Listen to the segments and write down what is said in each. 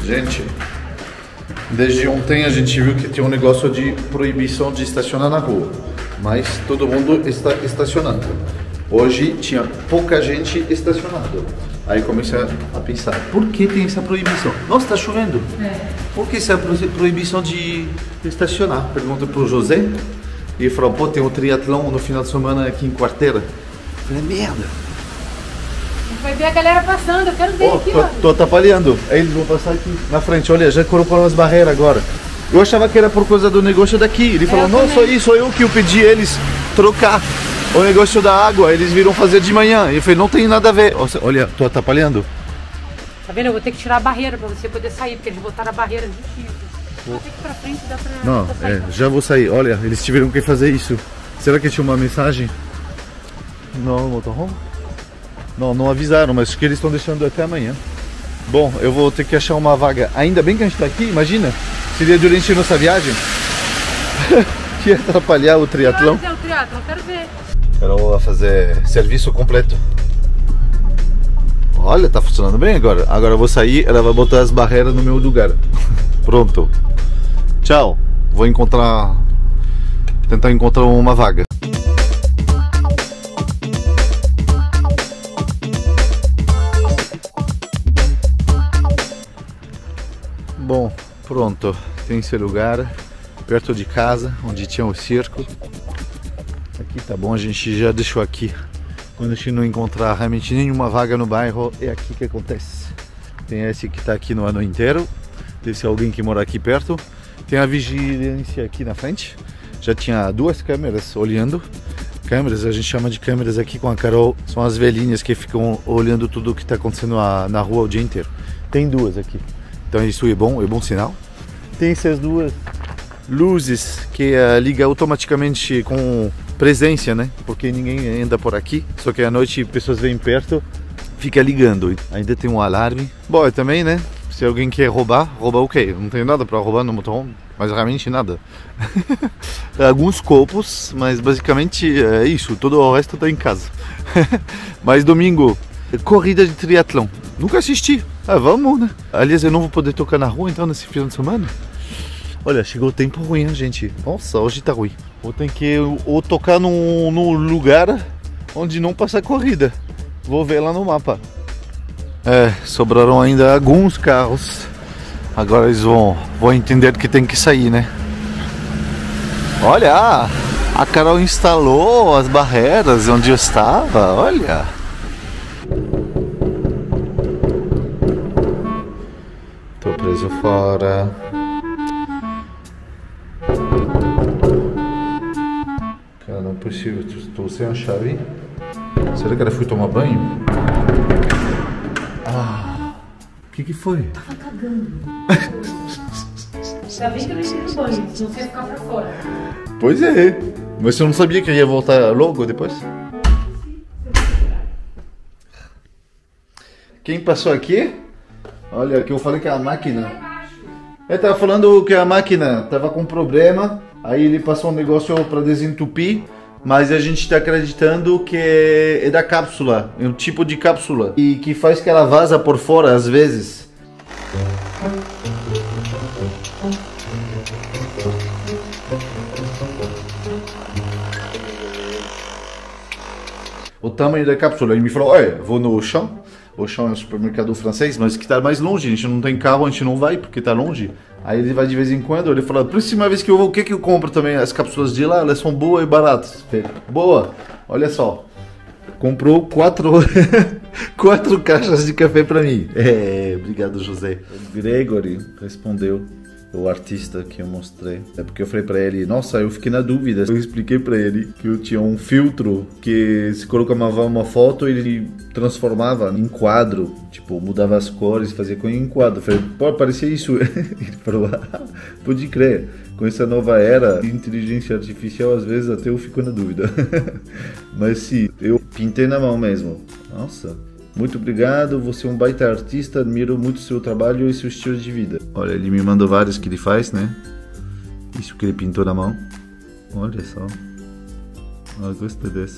Gente, desde ontem a gente viu que tem um negócio de proibição de estacionar na rua, mas todo mundo está estacionando. Hoje tinha pouca gente estacionando. Aí comecei a pensar, por que tem essa proibição? Nossa, está chovendo. Por que essa proibição de estacionar? Pergunta para o José. E ele falou, pô, tem um triatlon no final de semana aqui em Quarteira. Eu falei, merda. Vai ver a galera passando, eu quero ver aqui, ó. Tô atrapalhando. Aí eles vão passar aqui na frente. Olha, já colocou umas barreiras agora. Eu achava que era por causa do negócio daqui. Ele falou, não, sou eu que eu pedi eles trocar o negócio da água. Eles viram fazer de manhã. E eu falei, não tem nada a ver. Olha, tô atrapalhando. Tá vendo? Eu vou ter que tirar a barreira pra você poder sair, porque eles botaram a barreira de tiro. Vou ter que ir pra frente, dá pra... Não, já vou sair. Olha, eles tiveram que fazer isso. Será que tinha uma mensagem? Não, motorhome? Não avisaram, mas acho que eles estão deixando até amanhã. Bom, eu vou ter que achar uma vaga. Ainda bem que a gente tá aqui, imagina. Seria durante a nossa viagem. Que ia atrapalhar o triatlão. Que horas é o triatlão? Quero ver. Quero fazer serviço completo. Olha, tá funcionando bem agora. Agora eu vou sair, ela vai botar as barreiras no meu lugar. Pronto. Tchau. Vou tentar encontrar uma vaga. Bom, pronto. Tem esse lugar perto de casa, onde tinha o circo. Aqui tá bom, a gente já deixou aqui. Quando a gente não encontrar realmente nenhuma vaga no bairro, é aqui que acontece. Tem esse que tá aqui no ano inteiro. Deve ser alguém que mora aqui perto. Tem a vigilância aqui na frente. Já tinha 2 câmeras olhando. Câmeras, a gente chama de câmeras aqui com a Carol. São as velhinhas que ficam olhando tudo o que está acontecendo na rua o dia inteiro. Tem 2 aqui. Então isso é bom sinal. Tem essas 2 luzes que ligam automaticamente com presença, né? Porque ninguém anda por aqui. Só que à noite pessoas vêm perto, fica ligando. Ainda tem um alarme. Bom, também, né? Se alguém quer roubar o quê? Não tenho nada para roubar no motorhome, mas realmente nada. Alguns copos, mas basicamente é isso. Todo o resto tá em casa. Mas domingo, corrida de triatlon. Nunca assisti. Vamos, né? Aliás, eu não vou poder tocar na rua então nesse final de semana. Olha, chegou o tempo ruim, hein, gente? Nossa, hoje tá ruim. Vou ter que ou tocar num lugar onde não passa corrida. Vou ver lá no mapa. Sobraram ainda alguns carros. Agora eles vão entender que tem que sair, né? Olha, a Carol instalou as barreiras onde eu estava, olha. Tô preso fora. Cara, não é possível, estou sem a chave. Será que ela foi tomar banho? O que foi? Tava cagando. Ainda bem que eu não entrei no banho, senão você ia ficar pra fora. Pois é. Mas você não sabia que ia voltar logo depois? Quem passou aqui? Olha, que eu falei que a máquina... Ele tava falando que a máquina tava com problema. Aí ele passou um negócio para desentupir. Mas a gente está acreditando que é da cápsula, é um tipo de cápsula e que faz que ela vaza por fora às vezes. O tamanho da cápsula, ele me falou, olha, vou no Auchan. O Auchan é um supermercado francês, mas que está mais longe, a gente não tem carro, a gente não vai porque está longe. Aí ele vai de vez em quando, ele fala, próxima vez que eu vou, o que eu compro também? As cápsulas de lá, elas são boas e baratas. Boa, olha só. Comprou 4 caixas de café para mim. Obrigado, José. O Gregory respondeu, o artista que eu mostrei. É porque eu falei para ele, nossa, eu fiquei na dúvida. Eu expliquei para ele que eu tinha um filtro que se colocava uma foto, ele transformava em quadro. Tipo, mudava as cores, fazia com em quadro. Eu falei, pode parecer isso. Ele falou, pode crer. Com essa nova era de inteligência artificial, às vezes até eu fico na dúvida. Mas sim, eu pintei na mão mesmo. Nossa, muito obrigado, você é um baita artista, admiro muito seu trabalho e seu estilo de vida. Olha, ele me mandou vários que ele faz, né? Isso que ele pintou na mão. Olha só. Eu gostei desse.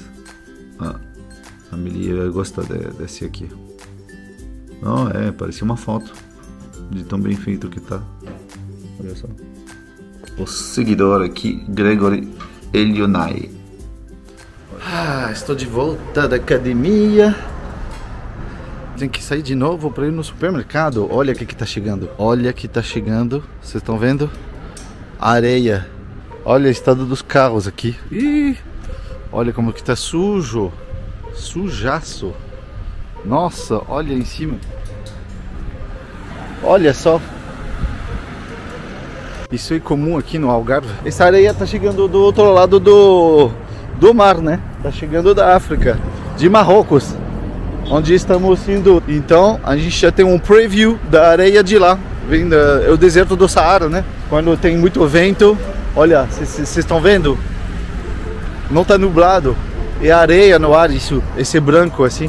A Melia gosta desse aqui. Não, parecia uma foto. de tão bem feito que tá. Olha só. O seguidor aqui, Gregory Elionai. Estou de volta da academia. Tem que sair de novo para ir no supermercado. Olha o que tá chegando. Olha que tá chegando. Vocês estão vendo? Areia. Olha o estado dos carros aqui. Ih, olha como que tá sujo. Sujaço. Nossa, olha em cima. Olha só. Isso é comum aqui no Algarve. Essa areia tá chegando do outro lado do mar, né? Tá chegando da África, de Marrocos, onde estamos indo. Então a gente já tem um preview da areia de lá. Vem é o deserto do Saara, né? Quando tem muito vento. Olha, vocês estão vendo? Não tá nublado. É areia no ar, isso, esse branco assim.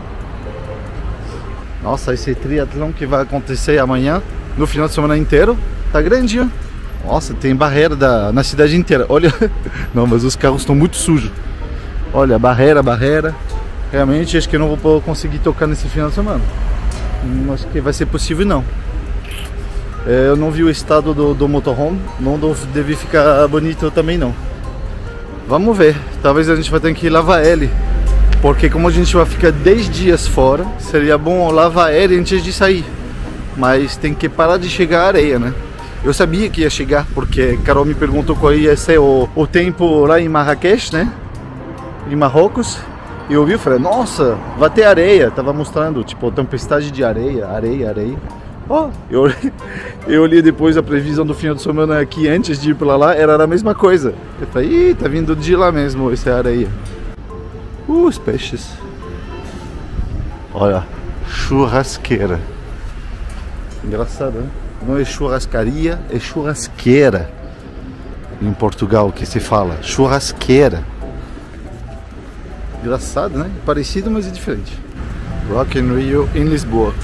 Nossa, esse triatlon que vai acontecer amanhã, no final de semana inteiro, tá grande, ó. Nossa, tem barreira na cidade inteira. Olha, não, mas os carros estão muito sujos. Olha, barreira. Realmente acho que eu não vou conseguir tocar nesse final de semana. Não acho que vai ser possível, não. Eu não vi o estado do motorhome, não deve ficar bonito também não. Vamos ver, talvez a gente vai ter que lavar ele, porque como a gente vai ficar 10 dias fora, seria bom lavar ele antes de sair. Mas tem que parar de chegar a areia, né? Eu sabia que ia chegar, porque Carol me perguntou qual ia ser o tempo lá em Marrakech, né? Em Marrocos. E eu vi e falei, nossa, vai ter areia. Tava mostrando, tipo, tempestade de areia. Oh, eu olhei depois a previsão do final de semana aqui antes de ir pra lá, era a mesma coisa. Eu falei, ih, tá vindo de lá mesmo essa areia. Os peixes. Olha, churrasqueira. Engraçado, né? Não é churrascaria, é churrasqueira. Em Portugal que se fala, churrasqueira. Engraçado, né? Parecido, mas é diferente. Rock in Rio em Lisboa.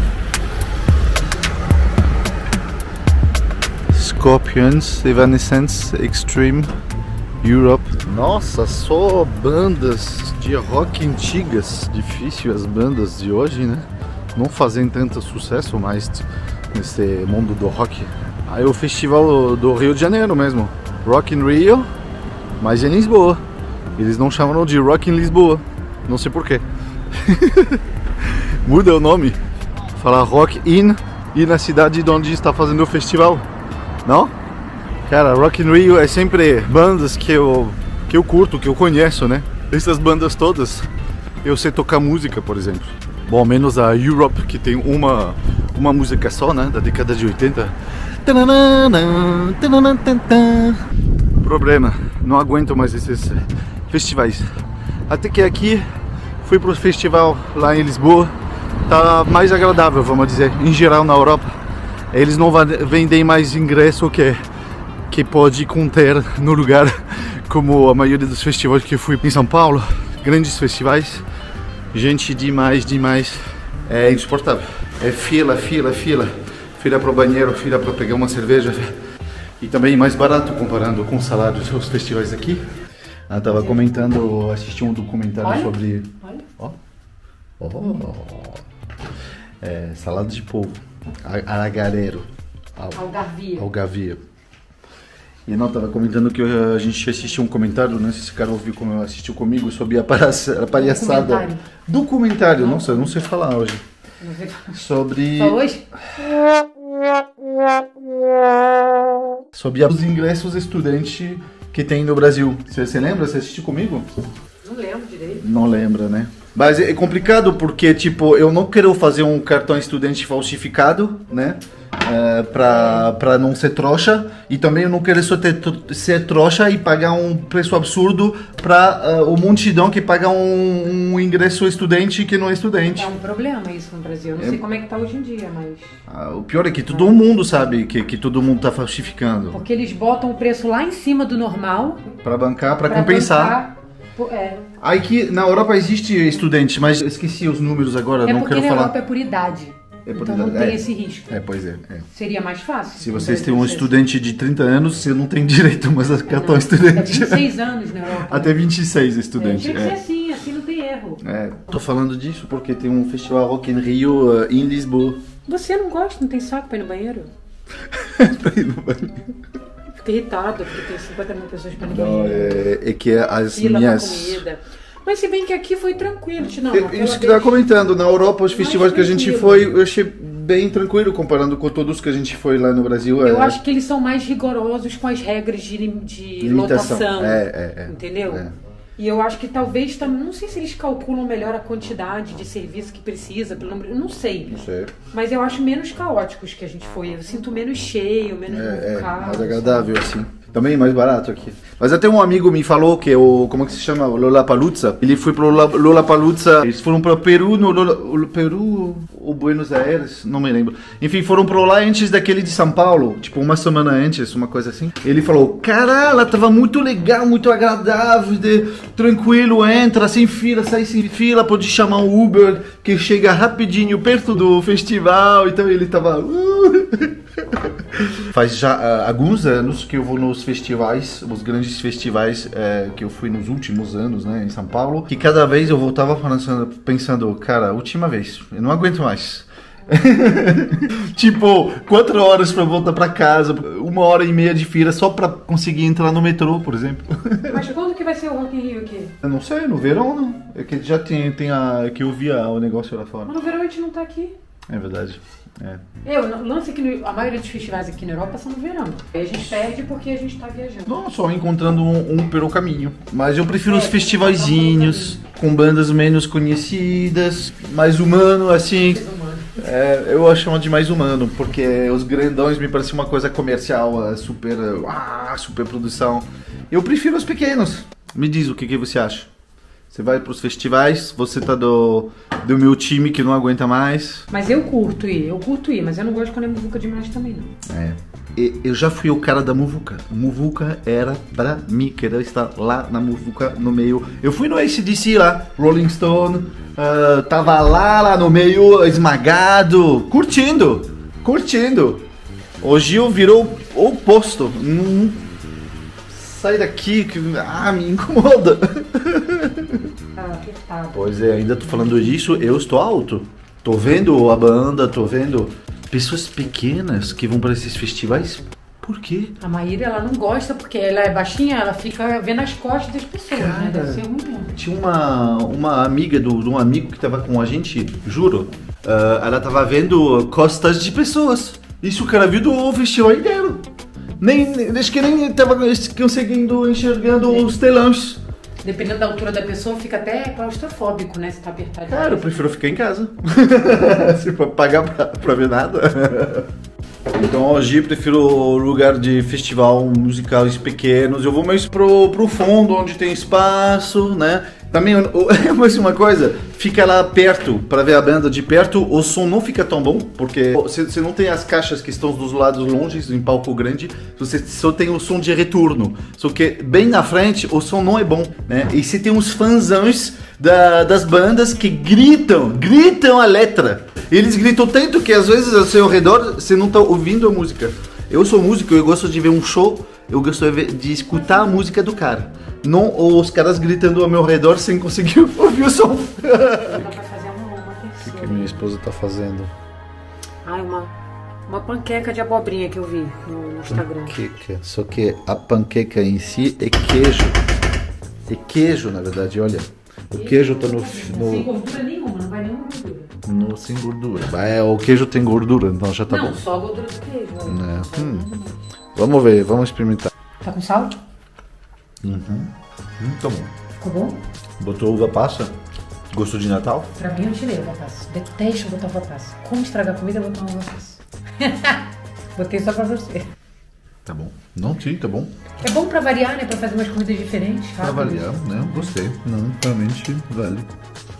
Scorpions, Evanescence, Extreme, Europe. Nossa, só bandas de rock antigas. Difícil as bandas de hoje, né? Não fazem tanto sucesso mais nesse mundo do rock. Aí o festival do Rio de Janeiro mesmo, Rock in Rio, mas em Lisboa. Eles não chamam de Rock in Lisboa, não sei porquê. Muda o nome, fala Rock in e na cidade de onde está fazendo o festival. Não? Cara, Rock in Rio é sempre bandas que eu curto, que eu conheço, né? Essas bandas todas, eu sei tocar música, por exemplo. Bom, menos a Europe, que tem uma música só, né? Da década de 80. Problema, não aguento mais esses festivais. Até que aqui, fui pro festival lá em Lisboa. Tá mais agradável, vamos dizer, em geral na Europa. Eles não vendem mais ingresso que pode conter no lugar, como a maioria dos festivais que eu fui em São Paulo. Grandes festivais, gente demais. É insuportável. É fila para o banheiro, fila para pegar uma cerveja. E também mais barato comparando com os salários dos festivais aqui. Ela estava comentando, assisti um documentário sobre... salada de polvo. Algarveiro. Algarvia. E não, estava comentando que a gente assistiu um comentário, não sei se esse cara ouviu como assistiu comigo, sobre a palhaçada. Documentário, não sei falar hoje. Sobre... Só hoje? Sobre os ingressos estudantes que tem no Brasil. Você lembra? Você assistiu comigo? Não lembro direito. Não lembra, né? Mas é complicado porque, tipo, eu não quero fazer um cartão estudante falsificado, né? Pra não ser trouxa. E também eu não quero ser trouxa e pagar um preço absurdo pra o multidão que paga um ingresso estudante que não é estudante. É um problema isso no Brasil. Eu não sei como é que tá hoje em dia, mas... O pior é que todo mundo sabe que todo mundo tá falsificando. Porque eles botam o preço lá em cima do normal. Pra bancar, pra compensar. Aí que na Europa existe estudante, mas esqueci os números agora, não quero falar. É porque na Europa é por idade. Então não tem esse risco. Pois é. Seria mais fácil. Se vocês têm um estudante de 30 anos, você não tem direito mais a cartão estudante. Até 26 anos na Europa. Até 26 estudante. Tinha que ser assim não tem erro. Tô falando disso porque tem um festival Rock in Rio em Lisboa. Você não gosta? Não tem saco pra ir no banheiro? Pra ir no banheiro. Fico irritado porque tem 50 mil pessoas pra ir no Não, banheiro. é que as Fila minhas... pra comida. Mas se bem que aqui foi tranquilo, não. Isso que eu tava comentando, na Europa, os festivais que a gente foi, eu achei bem tranquilo comparando com todos que a gente foi lá no Brasil. Eu acho que eles são mais rigorosos com as regras de lotação. Entendeu? E eu acho que talvez, não sei se eles calculam melhor a quantidade de serviço que precisa, pelo número, não sei. Mas eu acho menos caóticos que a gente foi. Eu sinto menos cheio, menos caos. Mais agradável, assim. Também mais barato aqui. Mas até um amigo me falou que o... Como é que se chama? O Lollapalooza. Ele foi pro Lollapalooza. Eles foram para o Peru, no Peru ou Buenos Aires, não me lembro. Enfim, foram pro lá antes daquele de São Paulo. Tipo, uma semana antes, uma coisa assim. Ele falou, cara, ela tava muito legal, muito agradável, tranquilo, entra sem fila, sai sem fila, pode chamar um Uber que chega rapidinho perto do festival. Então ele tava... Faz já alguns anos que eu vou nos festivais, os grandes festivais que eu fui nos últimos anos, né, em São Paulo, que cada vez eu voltava pensando, cara, última vez, eu não aguento mais. Tipo, 4 horas pra voltar pra casa, 1h30 de fila só pra conseguir entrar no metrô, por exemplo. Mas quando que vai ser o Rock in Rio aqui? Eu não sei, no verão não. É que já tem que eu via o negócio lá fora. Mas no verão a gente não tá aqui. É verdade. O lance aqui, a maioria dos festivais aqui na Europa são no verão. Aí a gente perde porque a gente tá viajando. Não, só encontrando um pelo caminho. Mas eu prefiro os festivaizinhos, com bandas menos conhecidas, mais humano, assim. Eu acho de mais humano, porque os grandões me parecem uma coisa comercial, super produção. Eu prefiro os pequenos. Me diz o que você acha. Você vai pros festivais, você tá do meu time que não aguenta mais. Mas eu curto ir, mas eu não gosto quando é muvuca demais também, não. Eu já fui o cara da muvuca. Muvuca era pra mim, querer estar lá na muvuca, no meio. Eu fui no AC/DC lá, Rolling Stone, tava lá no meio, esmagado, curtindo. Hoje eu virou o oposto. Sai daqui, que me incomoda. Apertado. Pois é, ainda tô falando disso, eu estou alto. Tô vendo a banda, tô vendo pessoas pequenas que vão para esses festivais. Por quê? A Maíra, ela não gosta porque ela é baixinha, ela fica vendo as costas das pessoas, né? Deve ser ruim mesmo. Tinha uma amiga de um amigo que tava com a gente, juro. Ela tava vendo costas de pessoas. Isso que ela viu do festival inteiro. Acho que nem tava conseguindo enxergando os telões. Dependendo da altura da pessoa, fica até claustrofóbico, né? Se tá apertado. Cara, eu prefiro ficar em casa. Se for pagar pra ver nada. Então hoje eu prefiro lugar de festival musicais pequenos. Eu vou mais pro fundo, onde tem espaço, né? Também, mas uma coisa, fica lá perto, para ver a banda de perto, o som não fica tão bom, porque você não tem as caixas que estão dos lados longes, em palco grande, você só tem o som de retorno. Só que bem na frente, o som não é bom, né? E você tem uns fãzões das bandas que gritam a letra. Eles gritam tanto que às vezes ao seu redor você não tá ouvindo a música. Eu sou músico, eu gosto de ver um show, eu gosto de escutar a música do cara. Não os caras gritando ao meu redor sem conseguir ouvir o som. O que minha esposa tá fazendo? Uma panqueca de abobrinha que eu vi no Instagram. Panqueca. Só que a panqueca em si é queijo. É queijo, na verdade, olha. O queijo tá no... Sem gordura nenhuma, não vai nenhuma gordura. Sem gordura. O queijo tem gordura, então já tá bom. Não, só a gordura do queijo. Né? Vamos ver, vamos experimentar. Tá com sal? Tá bom. Ficou bom? Botou uva passa? Gosto de Natal? Pra mim eu tirei uva passa. Detesto botar uva passa. Como estragar comida, eu botar uma uva passa. Botei só pra você. Tá bom. Não, sim, tá bom. É bom pra variar, né? Pra fazer umas comidas diferentes. Pra variar, né? Gostei. Não, realmente vale.